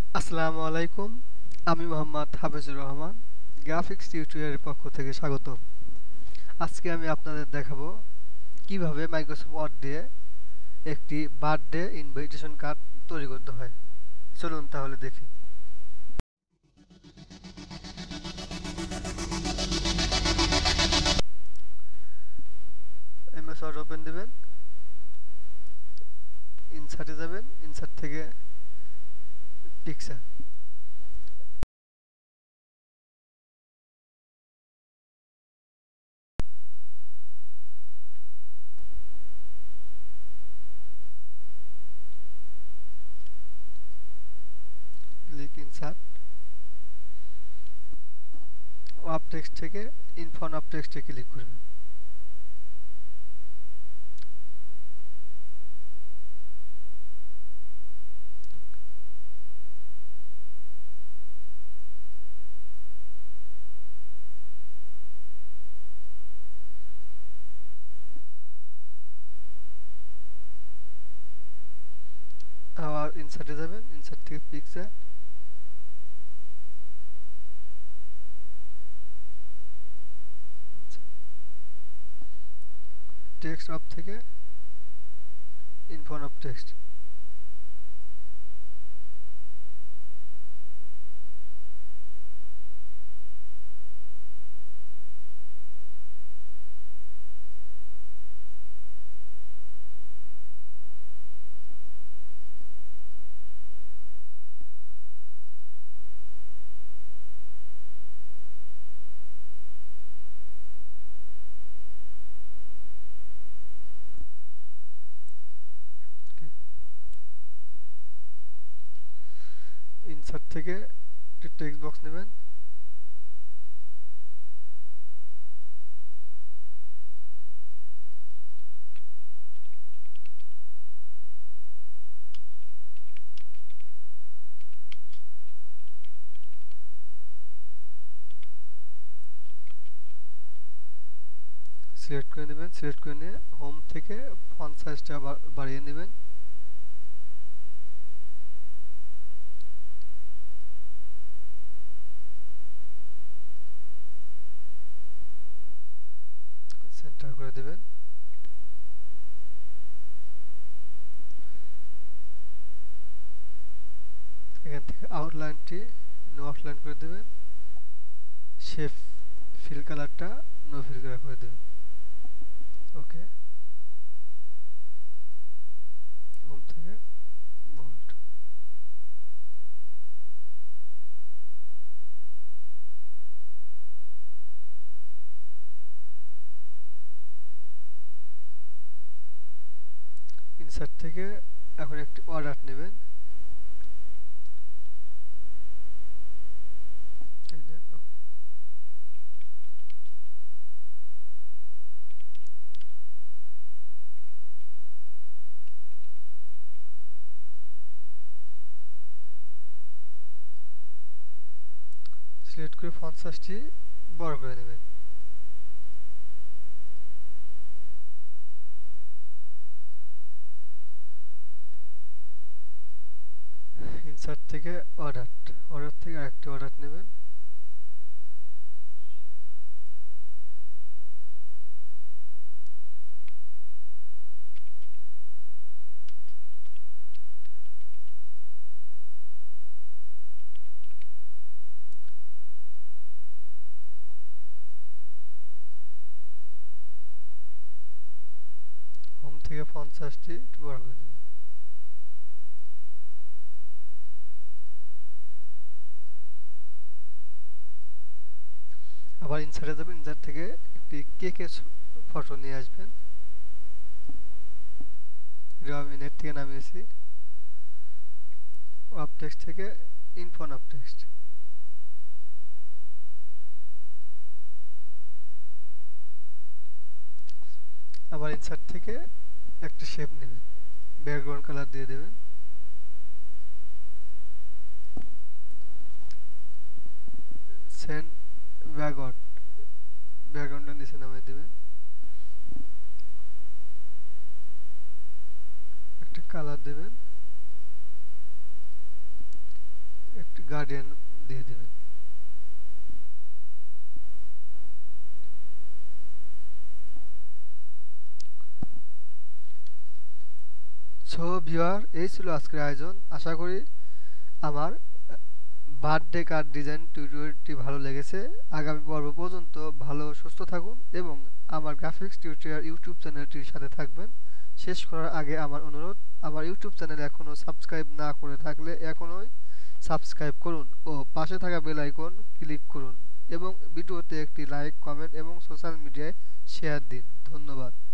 আসসালামু আলাইকুম। আমি মোহাম্মদ হাফিজুর রহমান, গ্রাফিক্স টিউটোরিয়ালের পক্ষ থেকে স্বাগত। আজকে আমি আপনাদের দেখাবো কিভাবে মাইক্রোসফট ওয়ার্ড দিয়ে একটি বার্থডে ইনভাইটেশন কার্ড তৈরি করতে হয়। চলুন তাহলে দেখি। এমএস ওয়ার্ড ওপেন দিবেন, ইনসার্টে যাবেন, ইনসার্ট থেকে পিকচার, ক্লিক ইনসার্ট, ওয়াব টেক্সট থেকে ইনফর্ম অফ টেক্সটে ক্লিক করবেন। আবার ইনসার্টে যাবেন, ইনসার্ট থেকে পিকচার, টেক্সট অফ থেকে ইনফর্ম অফ টেক্সট। ইনসার্ট থেকে একটি টেক্সট বক্স নেবেন, সিলেক্ট করে নেবেন, সিলেক্ট করে নিয়ে হোম থেকে ফন্ট সাইজটা বাড়িয়ে নেবেন। সেন্টার করে দেবেন। এখান থেকে আউটলাইনটি নো আউটলাইন করে দেবেন। শেপ ফিল কালারটা নো ফিল কালার করে দেবেন। ওকে, হোম থেকে বোল্ড। ইনসার্ট থেকে এখন একটি অর্ডার নেবেন, সিলেক্ট করে ফন্ট সাইজটি বড় করে নেবেন। ইনসার্ট থেকে অর্ডার, অর্ডার থেকে আরেকটি অর্ডার নেবেন, হোম থেকে ফন্ট সাইজটি একটু বড় করে নেবেন। আবার ইনসার্টে যাবেন, ইনসার্ট থেকে একটি কেকের ফটো নিয়ে আসবেন। আমি নেট থেকে নামিয়েছি। অফ টেক্সট থেকে ইনফর্ম অফ টেক্সট, আবার ইনসার্ট থেকে একটা শেপ নেবেন, ব্যাকগ্রাউন্ড কালার দিয়ে দেবেন। সেন্ড ব্যাকগ্রাউন্ড, ব্যাকগ্রাউন্ডটা নিচে নামিয়ে দেবেন। একটা কালার দেবেন, গার্ডিয়ান দিয়ে দেবেন। সো ভিউয়ার, এই ছিল আজকের আয়োজন। আশা করি আমার বার্থডে কার্ড ডিজাইন টিউটোরিয়ালটি ভালো লেগেছে। আগামী পর্ব পর্যন্ত ভালো সুস্থ থাকুন এবং আমার গ্রাফিক্স টিউটোরিয়াল ইউটিউব চ্যানেলটির সাথে থাকবেন। শেষ করার আগে আমার অনুরোধ, আমার ইউটিউব চ্যানেল এখনও সাবস্ক্রাইব না করে থাকলে এখনই সাবস্ক্রাইব করুন ও পাশে থাকা বেল আইকন ক্লিক করুন এবং ভিডিওতে একটি লাইক, কমেন্ট এবং সোশ্যাল মিডিয়ায় শেয়ার দিন। ধন্যবাদ।